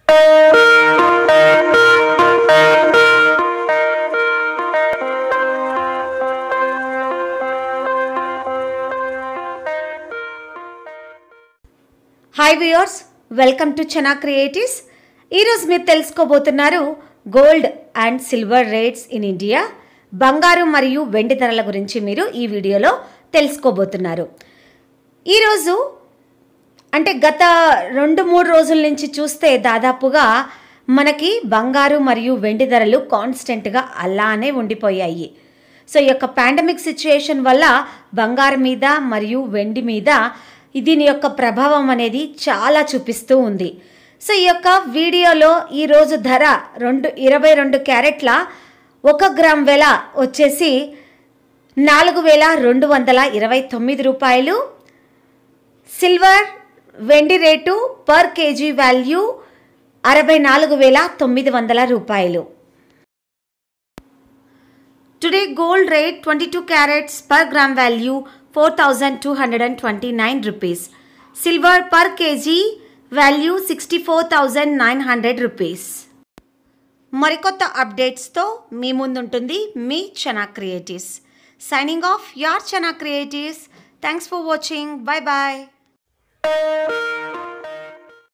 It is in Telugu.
Hi viewers, welcome to Chana creatives. ఈరోజు మీరు తెలుసుకోబోతున్నారు gold and silver rates in India, బంగారు మరియు వెండి ధరల గురించి మీరు ఈ వీడియోలో తెలుసుకోబోతున్నారు. ఈరోజు అంటే గత 2-3 రోజుల నుంచి చూస్తే దాదాపుగా మనకి బంగారు మరియు వెండి ధరలు కాన్స్టెంట్గా అలానే ఉండిపోయాయి. సో ఈ యొక్క పాండమిక్ సిచ్యుయేషన్ వల్ల బంగారం మీద మరియు వెండి మీద దీని యొక్క ప్రభావం అనేది చాలా చూపిస్తూ ఉంది. సో ఈ యొక్క వీడియోలో ఈరోజు ధర 22 క్యారెట్ల 1 గ్రామ్ వెల వచ్చేసి 4,229 రూపాయలు. సిల్వర్ వెండి రేటు పర్ కేజీ వాల్యూ 64,900 రూపాయలు. Today gold rate 22 carats per gram value 4,229 rupees. Silver per kg value 64,900 rupees. మరికొత్త అప్డేట్స్తో మీ ముందుంటుంది మీ Chana creatives. Signing off your Chana creatives. Thanks for watching. Bye bye.